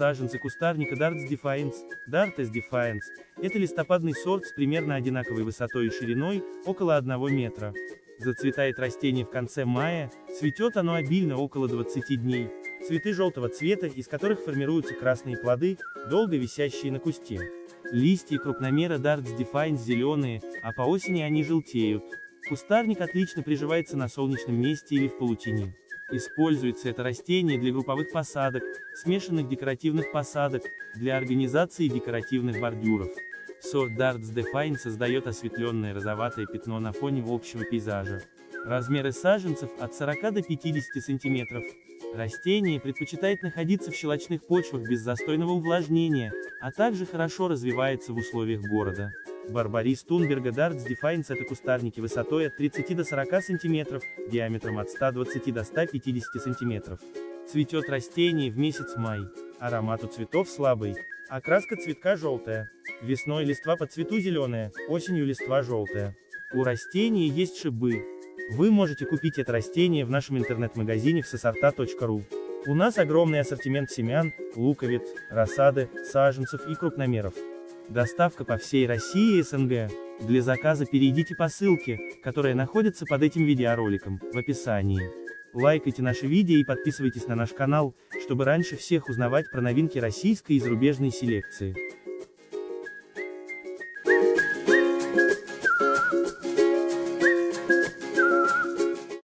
Саженцы кустарника Darts Defiance, Dartes Defiance – это листопадный сорт с примерно одинаковой высотой и шириной, около 1 метра. Зацветает растение в конце мая, цветет оно обильно около 20 дней. Цветы желтого цвета, из которых формируются красные плоды, долго висящие на кусте. Листья крупномера Darts Defiance зеленые, а по осени они желтеют. Кустарник отлично приживается на солнечном месте или в полутени. Используется это растение для групповых посадок, смешанных декоративных посадок, для организации декоративных бордюров. Сорт Darts Defiance создает осветленное розоватое пятно на фоне общего пейзажа. Размеры саженцев от 40 до 50 см. Растение предпочитает находиться в щелочных почвах без застойного увлажнения, а также хорошо развивается в условиях города. Барбарис Тунберга Darts Defiance – это кустарники высотой от 30 до 40 см, диаметром от 120 до 150 см. Цветет растение в месяц май. Аромат у цветов слабый. Окраска цветка желтая. Весной листва по цвету зеленая, осенью листва желтая. У растения есть шипы. Вы можете купить это растение в нашем интернет-магазине всесорта.ру. У нас огромный ассортимент семян, луковиц, рассады, саженцев и крупномеров. Доставка по всей России и СНГ. Для заказа перейдите по ссылке, которая находится под этим видеороликом, в описании. Лайкайте наши видео и подписывайтесь на наш канал, чтобы раньше всех узнавать про новинки российской и зарубежной селекции.